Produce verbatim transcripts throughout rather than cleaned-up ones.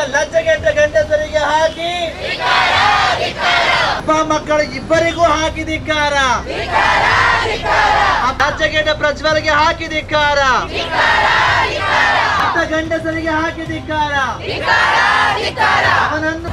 ಲಜ್ಜೆಗೆಟ್ಟ ಗಂಡಸರಿಗೆ ಹಾಕಿ ಅಪ್ಪ ಮಕ್ಕಳು ಇಬ್ಬರಿಗೂ ಹಾಕಿ ಧಿಕ್ಕಾರ. ಲಜ್ಜೆಗೆಟ್ಟ ಪ್ರಜ್ವಲ್ಗೆ ಹಾಕಿ ಧಿಕ್ಕಾರ. ಗಂಡಸರಿಗೆ ಹಾಕಿ ಧಿಕ್ಕಾರ. ಅವನನ್ನು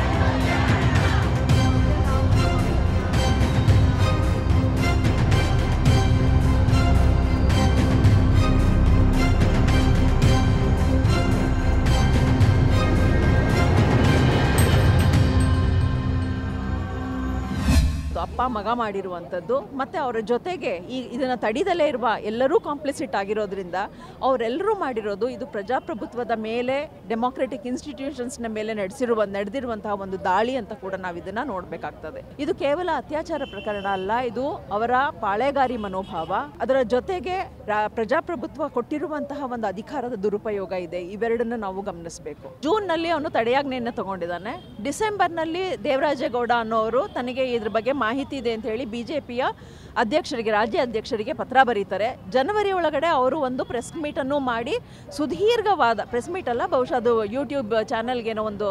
ಅಪ್ಪ ಮಗ ಮಾಡಿರುವಂಥದ್ದು ಮತ್ತು ಅವರ ಜೊತೆಗೆ ಈ ಇದನ್ನು ತಡಿದಲೇ ಇರುವ ಎಲ್ಲರೂ ಕಾಂಪ್ಲಿಸಿಟ್ ಆಗಿರೋದ್ರಿಂದ ಅವರೆಲ್ಲರೂ ಮಾಡಿರೋದು ಇದು ಪ್ರಜಾಪ್ರಭುತ್ವದ ಮೇಲೆ ಡೆಮೋಕ್ರೆಟಿಕ್ ಇನ್ಸ್ಟಿಟ್ಯೂಷನ್ಸ್ನ ಮೇಲೆ ನಡೆಸಿರುವ ನಡೆದಿರುವಂತಹ ಒಂದು ದಾಳಿ ಅಂತ ಕೂಡ ನಾವು ಇದನ್ನು ನೋಡಬೇಕಾಗ್ತದೆ. ಇದು ಕೇವಲ ಅತ್ಯಾಚಾರ ಪ್ರಕರಣ ಅಲ್ಲ, ಇದು ಅವರ ಪಾಳೆಗಾರಿ ಮನೋಭಾವ, ಅದರ ಜೊತೆಗೆ ಪ್ರಜಾಪ್ರಭುತ್ವ ಕೊಟ್ಟಿರುವಂತಹ ಒಂದು ಅಧಿಕಾರದ ದುರುಪಯೋಗ ಇದೆ. ಇವೆರಡನ್ನು ನಾವು ಗಮನಿಸಬೇಕು. ಜೂನ್ನಲ್ಲಿ ಅವನು ತಡೆಯಾಜ್ಞೆಯನ್ನು ತಗೊಂಡಿದ್ದಾನೆ. ಡಿಸೆಂಬರ್ನಲ್ಲಿ ದೇವರಾಜೇಗೌಡ ಅನ್ನೋರು ತನಗೆ ಇದ್ರ ಬಗ್ಗೆ ಮಾಹಿತಿ ಇದೆ ಅಂತ ಹೇಳಿ ಬಿಜೆಪಿಯ ಅಧ್ಯಕ್ಷರಿಗೆ ರಾಜ್ಯ ಅಧ್ಯಕ್ಷರಿಗೆ ಪತ್ರ ಬರೀತಾರೆ. ಜನವರಿ ಒಳಗಡೆ ಅವರು ಒಂದು ಪ್ರೆಸ್ ಮೀಟನ್ನು ಮಾಡಿ ಸುದೀರ್ಘವಾದ ಪ್ರೆಸ್ ಮೀಟ್ ಅಲ್ಲ, ಬಹುಶಃ ಅದು ಯೂಟ್ಯೂಬ್ ಚಾನಲ್ಗೇನೋ ಒಂದು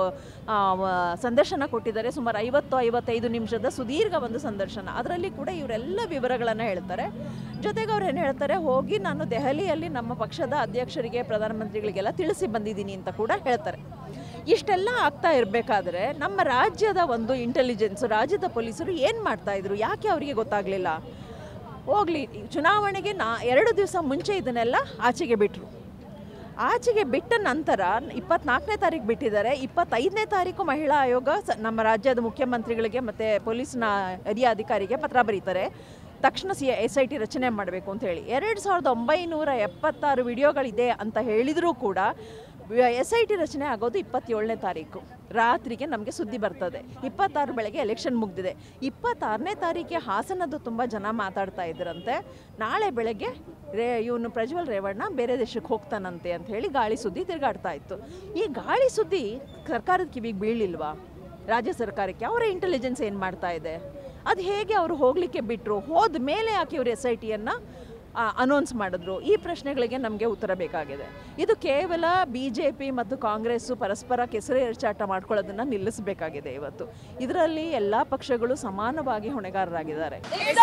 ಸಂದರ್ಶನ ಕೊಟ್ಟಿದ್ದಾರೆ. ಸುಮಾರು ಐವತ್ತು ಐವತ್ತೈದು ನಿಮಿಷದ ಸುದೀರ್ಘ ಒಂದು ಸಂದರ್ಶನ. ಅದರಲ್ಲಿ ಕೂಡ ಇವರೆಲ್ಲ ವಿವರಗಳನ್ನು ಹೇಳ್ತಾರೆ. ಜೊತೆಗೆ ಅವ್ರು ಏನು ಹೇಳ್ತಾರೆ, ಹೋಗಿ ನಾನು ದೆಹಲಿಯಲ್ಲಿ ನಮ್ಮ ಪಕ್ಷದ ಅಧ್ಯಕ್ಷರಿಗೆ ಪ್ರಧಾನಮಂತ್ರಿಗಳಿಗೆಲ್ಲ ತಿಳಿಸಿ ಬಂದಿದ್ದೀನಿ ಅಂತ ಕೂಡ ಹೇಳ್ತಾರೆ. ಇಷ್ಟೆಲ್ಲ ಆಗ್ತಾ ಇರಬೇಕಾದ್ರೆ ನಮ್ಮ ರಾಜ್ಯದ ಒಂದು ಇಂಟೆಲಿಜೆನ್ಸ್, ರಾಜ್ಯದ ಪೊಲೀಸರು ಏನು ಮಾಡ್ತಾಯಿದ್ರು, ಯಾಕೆ ಅವರಿಗೆ ಗೊತ್ತಾಗಲಿಲ್ಲ? ಹೋಗಲಿ, ಚುನಾವಣೆಗೆ ನಾ ಎರಡು ದಿವಸ ಮುಂಚೆ ಇದನ್ನೆಲ್ಲ ಆಚೆಗೆ ಬಿಟ್ಟರು. ಆಚೆಗೆ ಬಿಟ್ಟ ನಂತರ ಇಪ್ಪತ್ನಾಲ್ಕನೇ ತಾರೀಕು ಬಿಟ್ಟಿದ್ದಾರೆ. ಇಪ್ಪತ್ತೈದನೇ ತಾರೀಕು ಮಹಿಳಾ ಆಯೋಗ ನಮ್ಮ ರಾಜ್ಯದ ಮುಖ್ಯಮಂತ್ರಿಗಳಿಗೆ ಮತ್ತು ಪೊಲೀಸ್ನ ಹಿರಿಯ ಅಧಿಕಾರಿಗೆ ಪತ್ರ ಬರೀತಾರೆ, ತಕ್ಷಣ ಸಿ ಎಸ್ ಐ ಟಿ ರಚನೆ ಮಾಡಬೇಕು ಅಂತ ಹೇಳಿ. ಎರಡು ಸಾವಿರದ ಒಂಬೈನೂರ ಎಪ್ಪತ್ತಾರು ವಿಡಿಯೋಗಳಿದೆ ಅಂತ ಹೇಳಿದರೂ ಕೂಡ ಎಸ್ ಐ ಟಿ ರಚನೆ ಆಗೋದು ಇಪ್ಪತ್ತೇಳನೇ ತಾರೀಕು ರಾತ್ರಿಗೆ ನಮಗೆ ಸುದ್ದಿ ಬರ್ತದೆ. ಇಪ್ಪತ್ತಾರು ಬೆಳಗ್ಗೆ ಎಲೆಕ್ಷನ್ ಮುಗಿದಿದೆ. ಇಪ್ಪತ್ತಾರನೇ ತಾರೀಕಿಗೆ ಹಾಸನದ್ದು ತುಂಬ ಜನ ಮಾತಾಡ್ತಾ ಇದ್ರಂತೆ, ನಾಳೆ ಬೆಳಗ್ಗೆ ರೇ ಇವನು ಪ್ರಜ್ವಲ್ ರೇವಣ್ಣ ಬೇರೆ ದೇಶಕ್ಕೆ ಹೋಗ್ತಾನಂತೆ ಅಂತ ಹೇಳಿ ಗಾಳಿ ಸುದ್ದಿ ತಿರುಗಾಡ್ತಾ ಇತ್ತು. ಈ ಗಾಳಿ ಸುದ್ದಿ ಸರ್ಕಾರದ ಕಿವಿಗೆ ಬೀಳಿಲ್ವಾ? ರಾಜ್ಯ ಸರ್ಕಾರಕ್ಕೆ ಅವರ ಇಂಟೆಲಿಜೆನ್ಸ್ ಏನು ಮಾಡ್ತಾ ಇದೆ? ಅದು ಹೇಗೆ ಅವರು ಹೋಗಲಿಕ್ಕೆ ಬಿಟ್ಟರು? ಹೋದ ಮೇಲೆ ಯಾಕೆ ಇವರು ಎಸ್ ಐ ಟಿಯನ್ನು ಅನೌನ್ಸ್ ಮಾಡಿದ್ರು? ಈ ಪ್ರಶ್ನೆಗಳಿಗೆ ನಮಗೆ ಉತ್ತರ ಬೇಕಾಗಿದೆ. ಇದು ಕೇವಲ ಬಿ ಜೆ ಪಿ ಮತ್ತು ಕಾಂಗ್ರೆಸ್ಸು ಪರಸ್ಪರ ಕೆಸರು ಎರಚಾಟ ಮಾಡ್ಕೊಳ್ಳೋದನ್ನು ನಿಲ್ಲಿಸಬೇಕಾಗಿದೆ. ಇವತ್ತು ಇದರಲ್ಲಿ ಎಲ್ಲ ಪಕ್ಷಗಳು ಸಮಾನವಾಗಿ ಹೊಣೆಗಾರರಾಗಿದ್ದಾರೆ.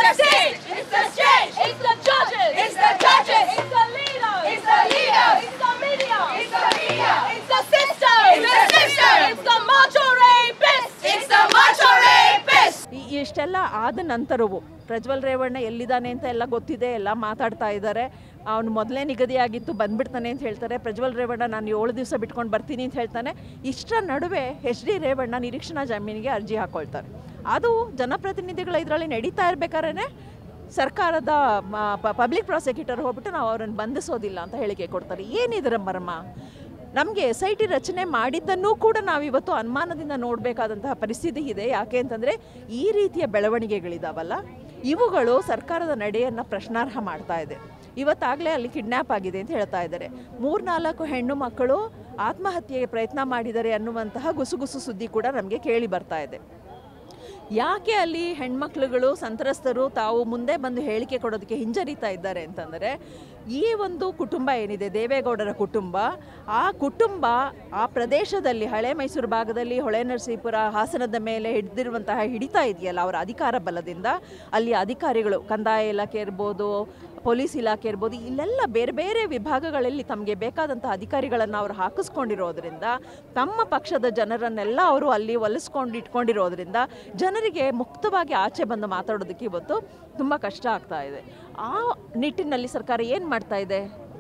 ಇಷ್ಟೆಲ್ಲ ಆದ ನಂತರವೂ ಪ್ರಜ್ವಲ್ ರೇವಣ್ಣ ಎಲ್ಲಿದ್ದಾನೆ ಅಂತ ಎಲ್ಲ ಗೊತ್ತಿದೆ, ಎಲ್ಲ ಮಾತಾಡ್ತಾ ಇದ್ದಾರೆ. ಅವನು ಮೊದಲೇ ನಿಗದಿಯಾಗಿತ್ತು ಬಂದ್ಬಿಡ್ತಾನೆ ಅಂತ ಹೇಳ್ತಾರೆ. ಪ್ರಜ್ವಲ್ ರೇವಣ್ಣ ನಾನು ಏಳು ದಿವಸ ಬಿಟ್ಕೊಂಡು ಬರ್ತೀನಿ ಅಂತ ಹೇಳ್ತಾನೆ. ಇಷ್ಟರ ನಡುವೆ ಎಚ್ ಡಿ ರೇವಣ್ಣ ನಿರೀಕ್ಷಣಾ ಜಾಮೀನಿಗೆ ಅರ್ಜಿ ಹಾಕ್ಕೊಳ್ತಾರೆ. ಅದು ಜನಪ್ರತಿನಿಧಿಗಳ ಇದರಲ್ಲಿ ನಡೀತಾ ಇರಬೇಕಾದ್ರೆ ಸರ್ಕಾರದ ಪಬ್ಲಿಕ್ ಪ್ರಾಸಿಕ್ಯೂಟರ್ ಹೋಗ್ಬಿಟ್ಟು ನಾವು ಅವರನ್ನು ಬಂಧಿಸೋದಿಲ್ಲ ಅಂತ ಹೇಳಿಕೆ ಕೊಡ್ತಾರೆ. ಏನಿದರ ಮರ್ಮ? ನಮಗೆ ಎಸ್ ಐ ಟಿ ರಚನೆ ಮಾಡಿದ್ದನ್ನೂ ಕೂಡ ನಾವಿವತ್ತು ಅನುಮಾನದಿಂದ ನೋಡಬೇಕಾದಂತಹ ಪರಿಸ್ಥಿತಿ ಇದೆ. ಯಾಕೆ ಅಂತಂದರೆ ಈ ರೀತಿಯ ಬೆಳವಣಿಗೆಗಳಿದಾವಲ್ಲ, ಇವುಗಳು ಸರ್ಕಾರದ ನಡೆಯನ್ನು ಪ್ರಶ್ನಾರ್ಹ ಮಾಡ್ತಾ ಇದೆ. ಇವತ್ತಾಗಲೇ ಅಲ್ಲಿ ಕಿಡ್ನ್ಯಾಪ್ ಆಗಿದೆ ಅಂತ ಹೇಳ್ತಾ ಇದ್ದಾರೆ. ಮೂರ್ನಾಲ್ಕು ಹೆಣ್ಣು ಮಕ್ಕಳು ಆತ್ಮಹತ್ಯೆಗೆ ಪ್ರಯತ್ನ ಮಾಡಿದ್ದಾರೆ ಅನ್ನುವಂತಹ ಗುಸುಗುಸು ಸುದ್ದಿ ಕೂಡ ನಮಗೆ ಕೇಳಿ ಬರ್ತಾ ಇದೆ. ಯಾಕೆ ಅಲ್ಲಿ ಹೆಣ್ಮಕ್ಳುಗಳು ಸಂತ್ರಸ್ತರು ತಾವು ಮುಂದೆ ಬಂದು ಹೇಳಿಕೆ ಕೊಡೋದಕ್ಕೆ ಹಿಂಜರಿತಾ ಇದ್ದಾರೆ ಅಂತಂದರೆ, ಈ ಒಂದು ಕುಟುಂಬ ಏನಿದೆ ದೇವೇಗೌಡರ ಕುಟುಂಬ, ಆ ಕುಟುಂಬ ಆ ಪ್ರದೇಶದಲ್ಲಿ ಹಳೆ ಮೈಸೂರು ಭಾಗದಲ್ಲಿ ಹೊಳೆನರಸೀಪುರ ಹಾಸನದ ಮೇಲೆ ಹಿಡಿದಿರುವಂತಹ ಹಿಡಿತಾ ಇದೆಯಲ್ಲ ಅವರ ಅಧಿಕಾರ ಬಲದಿಂದ, ಅಲ್ಲಿ ಅಧಿಕಾರಿಗಳು ಕಂದಾಯ ಇಲಾಖೆ ಇರ್ಬೋದು, ಪೊಲೀಸ್ ಇಲಾಖೆ ಇರ್ಬೋದು, ಇಲ್ಲೆಲ್ಲ ಬೇರೆ ಬೇರೆ ವಿಭಾಗಗಳಲ್ಲಿ ತಮಗೆ ಬೇಕಾದಂಥ ಅಧಿಕಾರಿಗಳನ್ನು ಅವರು ಹಾಕಿಸ್ಕೊಂಡಿರೋದ್ರಿಂದ ತಮ್ಮ ಪಕ್ಷದ ಜನರನ್ನೆಲ್ಲ ಅವರು ಅಲ್ಲಿ ಒಲಿಸ್ಕೊಂಡು ಇಟ್ಕೊಂಡಿರೋದ್ರಿಂದ ಜನರಿಗೆ ಮುಕ್ತವಾಗಿ ಆಚೆ ಬಂದು ಮಾತಾಡೋದಕ್ಕೆ ಇವತ್ತು ತುಂಬ ಕಷ್ಟ ಆಗ್ತಾ ಇದೆ. ಆ ನಿಟ್ಟಿನಲ್ಲಿ ಸರ್ಕಾರ ಏನು ಮಾಡ್ತಾ ಇದೆ?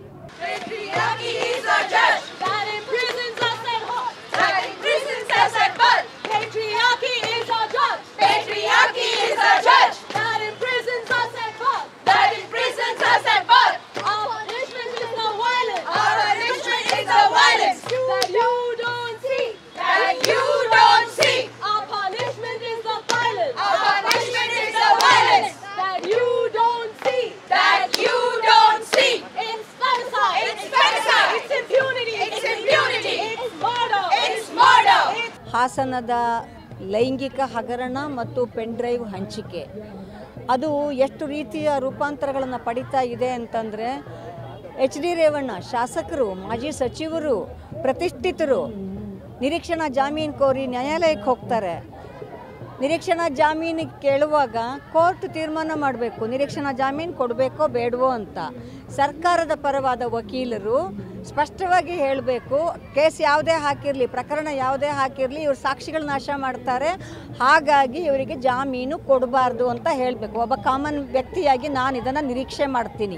ಹಾಸನದ ಲೈಂಗಿಕ ಹಗರಣ ಮತ್ತು ಪೆನ್ ಡ್ರೈವ್ ಹಂಚಿಕೆ ಅದು ಎಷ್ಟು ರೀತಿಯ ರೂಪಾಂತರಗಳನ್ನು ಪಡಿತಾ ಇದೆ ಅಂತಂದರೆ, ಎಚ್ ಡಿ ರೇವಣ್ಣ ಶಾಸಕರು, ಮಾಜಿ ಸಚಿವರು, ಪ್ರತಿಷ್ಠಿತರು ನಿರೀಕ್ಷಣಾ ಜಾಮೀನು ಕೋರಿ ನ್ಯಾಯಾಲಯಕ್ಕೆ ಹೋಗ್ತಾರೆ. ನಿರೀಕ್ಷಣಾ ಜಾಮೀನಿಗೆ ಕೇಳುವಾಗ ಕೋರ್ಟ್ ತೀರ್ಮಾನ ಮಾಡಬೇಕು, ನಿರೀಕ್ಷಣಾ ಜಾಮೀನು ಕೊಡಬೇಕೋ ಬೇಡವೋ ಅಂತ. ಸರ್ಕಾರದ ಪರವಾದ ವಕೀಲರು ಸ್ಪಷ್ಟವಾಗಿ ಹೇಳಬೇಕು, ಕೇಸ್ ಯಾವುದೇ ಹಾಕಿರಲಿ, ಪ್ರಕರಣ ಯಾವುದೇ ಹಾಕಿರಲಿ, ಇವರು ಸಾಕ್ಷಿಗಳ ನಾಶ ಮಾಡ್ತಾರೆ, ಹಾಗಾಗಿ ಇವರಿಗೆ ಜಾಮೀನು ಕೊಡಬಾರ್ದು ಅಂತ ಹೇಳಬೇಕು. ಒಬ್ಬ ಕಾಮನ್ ವ್ಯಕ್ತಿಯಾಗಿ ನಾನು ಇದನ್ನು ನಿರೀಕ್ಷೆ ಮಾಡ್ತೀನಿ.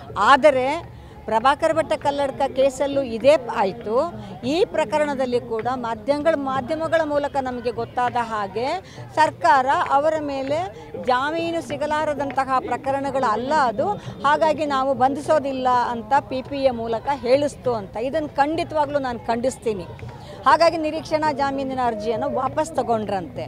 ಆದರೆ ಪ್ರಭಾಕರ್ ಭಟ್ಟ ಕಲ್ಲಡ್ಕ ಕೇಸಲ್ಲೂ ಇದೇ ಆಯಿತು. ಈ ಪ್ರಕರಣದಲ್ಲಿ ಕೂಡ ಮಾಧ್ಯಮಗಳ ಮಾಧ್ಯಮಗಳ ಮೂಲಕ ನಮಗೆ ಗೊತ್ತಾದ ಹಾಗೆ ಸರ್ಕಾರ ಅವರ ಮೇಲೆ ಜಾಮೀನು ಸಿಗಲಾರದಂತಹ ಪ್ರಕರಣಗಳು ಅಲ್ಲ ಅದು, ಹಾಗಾಗಿ ನಾವು ಬಂಧಿಸೋದಿಲ್ಲ ಅಂತ ಪಿ ಪಿ ಎ ಮೂಲಕ ಹೇಳಿಸ್ತು ಅಂತ. ಇದನ್ನು ಖಂಡಿತವಾಗ್ಲೂ ನಾನು ಖಂಡಿಸ್ತೀನಿ. ಹಾಗಾಗಿ ನಿರೀಕ್ಷಣಾ ಜಾಮೀನಿನ ಅರ್ಜಿಯನ್ನು ವಾಪಸ್ ತಗೊಂಡ್ರಂತೆ.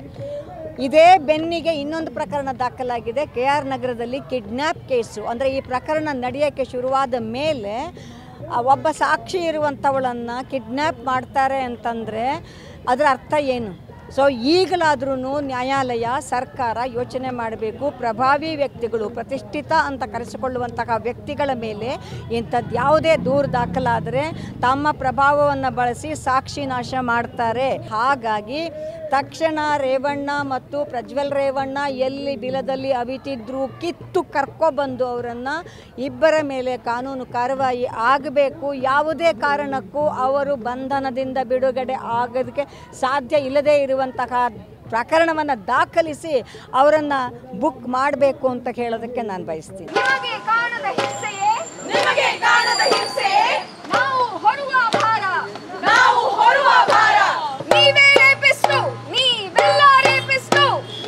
ಇದೇ ಬೆನ್ನಿಗೆ ಇನ್ನೊಂದು ಪ್ರಕರಣ ದಾಖಲಾಗಿದೆ ಕೆ ಆರ್ ನಗರದಲ್ಲಿ, ಕಿಡ್ನ್ಯಾಪ್ ಕೇಸು. ಅಂದರೆ ಈ ಪ್ರಕರಣ ನಡೆಯೋಕ್ಕೆ ಶುರುವಾದ ಮೇಲೆ ಒಬ್ಬ ಸಾಕ್ಷಿ ಇರುವಂಥವಳನ್ನು ಕಿಡ್ನ್ಯಾಪ್ ಮಾಡ್ತಾರೆ ಅಂತಂದರೆ ಅದರ ಅರ್ಥ ಏನು? ಸೊ ಈಗಲಾದ್ರೂ ನ್ಯಾಯಾಲಯ, ಸರ್ಕಾರ ಯೋಚನೆ ಮಾಡಬೇಕು. ಪ್ರಭಾವಿ ವ್ಯಕ್ತಿಗಳು, ಪ್ರತಿಷ್ಠಿತ ಅಂತ ಕರೆಸಿಕೊಳ್ಳುವಂತಹ ವ್ಯಕ್ತಿಗಳ ಮೇಲೆ ಇಂಥದ್ದು ಯಾವುದೇ ದೂರು ದಾಖಲಾದರೆ ತಮ್ಮ ಪ್ರಭಾವವನ್ನು ಬಳಸಿ ಸಾಕ್ಷಿ ನಾಶ ಮಾಡ್ತಾರೆ. ಹಾಗಾಗಿ ತಕ್ಷಣ ರೇವಣ್ಣ ಮತ್ತು ಪ್ರಜ್ವಲ್ ರೇವಣ್ಣ ಎಲ್ಲಿ ಬಿಲದಲ್ಲಿ ಅವಿತಿದ್ರು ಕಿತ್ತು ಕರ್ಕೊಬಂದು ಅವರನ್ನು ಇಬ್ಬರ ಮೇಲೆ ಕಾನೂನು ಕಾರ್ಯವಾಹಿ ಆಗಬೇಕು. ಯಾವುದೇ ಕಾರಣಕ್ಕೂ ಅವರು ಬಂಧನದಿಂದ ಬಿಡುಗಡೆ ಆಗೋದಕ್ಕೆ ಸಾಧ್ಯ ಇಲ್ಲದೇ ಇರುವಂತಹ ಪ್ರಕರಣವನ್ನು ದಾಖಲಿಸಿ ಅವರನ್ನು ಬುಕ್ ಮಾಡಬೇಕು ಅಂತ ಹೇಳೋದಕ್ಕೆ ನಾನು ಬಯಸ್ತೀನಿ. ನಿಮಗೆ ಕಾಣದ ಹಿಂಸೆಯೇ, ನಿಮಗೆ ಕಾಣದ ಹಿಂಸೆಯೇ, ನಾವು ಹೊರುವ ಭಾರ, ನಾವು ಹೊರುವ ಭಾರ. ನೀವೇ ರೇಪಿಸ್ಟು, ನೀವೆಲ್ಲ ರೇಪಿಸ್ಟು,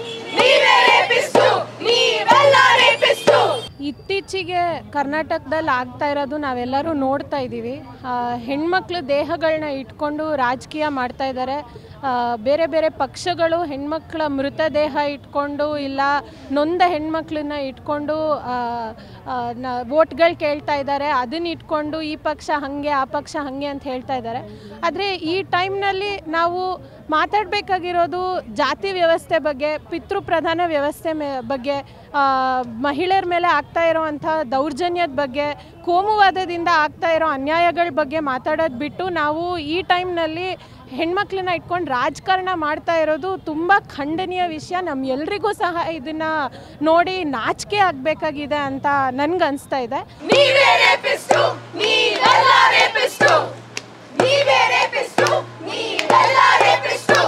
ನೀವೇ ರೇಪಿಸ್ಟು, ನೀವೆಲ್ಲ ರೇಪಿಸ್ಟು. ಇತ್ತೀಚೆಗೆ ಕರ್ನಾಟಕದಲ್ಲಿ ಆಗ್ತಾ ಇರೋದು ನಾವೆಲ್ಲರೂ ನೋಡ್ತಾ ಇದ್ದೀವಿ. ಹೆಣ್ಮಕ್ಳು ದೇಹಗಳನ್ನ ಇಟ್ಕೊಂಡು ರಾಜಕೀಯ ಮಾಡ್ತಾ ಇದ್ದಾರೆ. ಬೇರೆ ಬೇರೆ ಪಕ್ಷಗಳು ಹೆಣ್ಮಕ್ಳ ಮೃತದೇಹ ಇಟ್ಕೊಂಡು ಇಲ್ಲ ನೊಂದ ಹೆಣ್ಮಕ್ಳನ್ನ ಇಟ್ಕೊಂಡು ನ ವೋಟ್ಗಳು ಕೇಳ್ತಾ ಇದ್ದಾರೆ. ಅದನ್ನ ಇಟ್ಕೊಂಡು ಈ ಪಕ್ಷ ಹಾಗೆ ಆ ಪಕ್ಷ ಹಾಗೆ ಅಂತ ಹೇಳ್ತಾ ಇದ್ದಾರೆ. ಆದರೆ ಈ ಟೈಮ್ನಲ್ಲಿ ನಾವು ಮಾತಾಡಬೇಕಾಗಿರೋದು ಜಾತಿ ವ್ಯವಸ್ಥೆ ಬಗ್ಗೆ, ಪಿತೃಪ್ರಧಾನ ವ್ಯವಸ್ಥೆ ಮೇ ಬಗ್ಗೆ, ಮಹಿಳೆಯರ ಮೇಲೆ ಆಗ್ತಾ ಇರೋವಂಥ ದೌರ್ಜನ್ಯದ ಬಗ್ಗೆ, ಕೋಮುವಾದದಿಂದ ಆಗ್ತಾ ಇರೋ ಅನ್ಯಾಯಗಳ ಬಗ್ಗೆ ಮಾತಾಡೋದು ಬಿಟ್ಟು ನಾವು ಈ ಟೈಮ್ನಲ್ಲಿ ಹೆಣ್ಮಕ್ಳನ್ನ ಇಟ್ಕೊಂಡು ರಾಜಕಾರಣ ಮಾಡ್ತಾ ಇರೋದು ತುಂಬ ಖಂಡನೀಯ ವಿಷಯ. ನಮ್ಮ ಎಲ್ರಿಗೂ ಸಹ ಇದನ್ನು ನೋಡಿ ನಾಚಿಕೆ ಆಗಬೇಕಾಗಿದೆ ಅಂತ ನನಗೆ ಅನಿಸ್ತಾ ಇದೆ. ನೀವೇ ರೇಪಿಸ್ಟು, ನೀವೆಲ್ಲ ರೇಪಿಸ್ಟು, ನೀವೇ ರೇಪಿಸ್ಟು, ನೀವೆಲ್ಲ ರೇಪಿಸ್ಟು.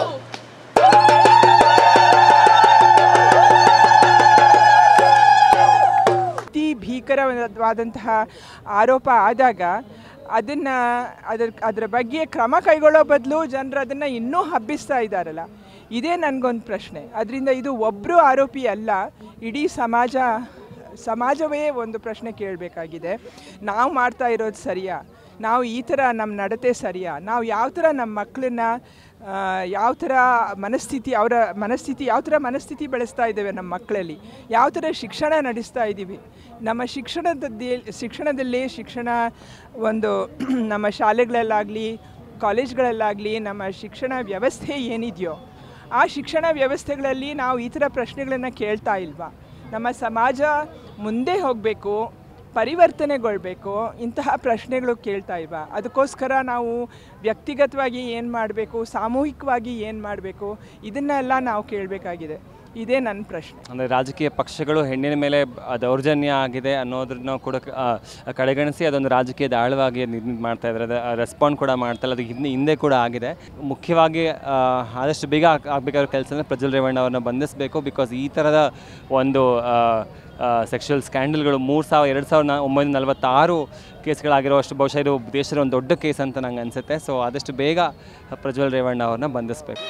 ಅತಿ ಭೀಕರವಾದಂತಹ ಆರೋಪ ಆದಾಗ ಅದನ್ನು ಅದರ ಅದರ ಬಗ್ಗೆ ಕ್ರಮ ಕೈಗೊಳ್ಳೋ ಬದಲು ಜನರು ಅದನ್ನು ಇನ್ನೂ ಹಬ್ಬಿಸ್ತಾ ಇದ್ದಾರಲ್ಲ, ಇದೇ ನನಗೊಂದು ಪ್ರಶ್ನೆ. ಅದರಿಂದ ಇದು ಒಬ್ಬರು ಆರೋಪಿ ಅಲ್ಲ, ಇಡೀ ಸಮಾಜ ಸಮಾಜವೇ ಒಂದು ಪ್ರಶ್ನೆ ಕೇಳಬೇಕಾಗಿದೆ. ನಾವು ಮಾಡ್ತಾ ಇರೋದು ಸರಿಯಾ? ನಾವು ಈ ಥರ ನಮ್ಮ ನಡತೆ ಸರಿಯಾ? ನಾವು ಯಾವ ಥರ ನಮ್ಮ ಮಕ್ಕಳನ್ನ ಯಾವ ಥರ ಮನಸ್ಥಿತಿ ಅವರ ಮನಸ್ಥಿತಿ ಯಾವ ಥರ ಮನಸ್ಥಿತಿ ಬೆಳೆಸ್ತಾ ಇದ್ದೇವೆ ನಮ್ಮ ಮಕ್ಕಳಲ್ಲಿ, ಯಾವ ಥರ ಶಿಕ್ಷಣ ನಡೆಸ್ತಾ ಇದ್ದೀವಿ, ನಮ್ಮ ಶಿಕ್ಷಣದಲ್ಲಿ ಶಿಕ್ಷಣದಲ್ಲಿ ಶಿಕ್ಷಣ ಒಂದು ನಮ್ಮ ಶಾಲೆಗಳಲ್ಲಾಗಲಿ ಕಾಲೇಜ್ಗಳಲ್ಲಾಗಲಿ ನಮ್ಮ ಶಿಕ್ಷಣ ವ್ಯವಸ್ಥೆ ಏನಿದೆಯೋ ಆ ಶಿಕ್ಷಣ ವ್ಯವಸ್ಥೆಗಳಲ್ಲಿ ನಾವು ಈ ಥರ ಪ್ರಶ್ನೆಗಳನ್ನು ಕೇಳ್ತಾ ಇಲ್ವಾ? ನಮ್ಮ ಸಮಾಜ ಮುಂದೆ ಹೋಗಬೇಕು, ಪರಿವರ್ತನೆಗೊಳ್ಬೇಕು, ಇಂತಹ ಪ್ರಶ್ನೆಗಳು ಕೇಳ್ತಾ ಇಲ್ವಾ? ಅದಕ್ಕೋಸ್ಕರ ನಾವು ವ್ಯಕ್ತಿಗತವಾಗಿ ಏನು ಮಾಡಬೇಕು, ಸಾಮೂಹಿಕವಾಗಿ ಏನು ಮಾಡಬೇಕು, ಇದನ್ನೆಲ್ಲ ನಾವು ಕೇಳಬೇಕಾಗಿದೆ. ಇದೇ ನನ್ನ ಪ್ರಶ್ನೆ. ಅಂದರೆ ರಾಜಕೀಯ ಪಕ್ಷಗಳು ಹೆಣ್ಣಿನ ಮೇಲೆ ದೌರ್ಜನ್ಯ ಆಗಿದೆ ಅನ್ನೋದನ್ನ ಕೂಡ ಕಡೆಗಣಿಸಿ ಅದೊಂದು ರಾಜಕೀಯದ ಆಳವಾಗಿ ನಿರ್ಮಿತ ಮಾಡ್ತಾ ಇದ್ದಾರೆ. ಅದು ರೆಸ್ಪಾಂಡ್ ಕೂಡ ಮಾಡ್ತಾ ಇಲ್ಲ. ಅದು ಹಿಂದೆ ಹಿಂದೆ ಕೂಡ ಆಗಿದೆ. ಮುಖ್ಯವಾಗಿ ಆದಷ್ಟು ಬೇಗ ಆಗಬೇಕಾಗಿರೋ ಕೆಲಸ ಅಂದರೆ ಪ್ರಜ್ವಲ್ ರೇವಣ್ಣ ಅವ್ರನ್ನ ಬಂಧಿಸಬೇಕು. ಬಿಕಾಸ್ ಈ ಥರದ ಒಂದು ಸೆಕ್ಷುವಲ್ ಸ್ಕ್ಯಾಂಡಲ್ಗಳು ಮೂರು ಸಾವಿರ ಎರಡು ಸಾವಿರದ ಒಂಬೈನೂರ ನಲವತ್ತಾರು ಕೇಸ್ಗಳಾಗಿರೋಷ್ಟು ಬಹುಶಃ ಇದು ದೇಶದ ಒಂದು ದೊಡ್ಡ ಕೇಸ್ ಅಂತ ನಂಗೆ ಅನಿಸುತ್ತೆ. ಸೊ ಆದಷ್ಟು ಬೇಗ ಪ್ರಜ್ವಲ್ ರೇವಣ್ಣ ಅವ್ರನ್ನ ಬಂಧಿಸಬೇಕು.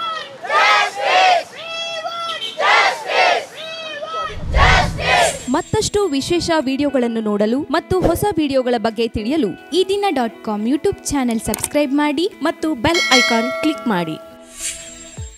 ಮತ್ತಷ್ಟು ವಿಶೇಷ ವಿಡಿಯೋಗಳನ್ನು ನೋಡಲು ಮತ್ತು ಹೊಸ ವಿಡಿಯೋಗಳ ಬಗ್ಗೆ ತಿಳಿಯಲು Ee Dina dot com YouTube channel subscribe ಮಾಡಿ ಮತ್ತು ಬೆಲ್ ಐಕಾನ್ ಕ್ಲಿಕ್ ಮಾಡಿ.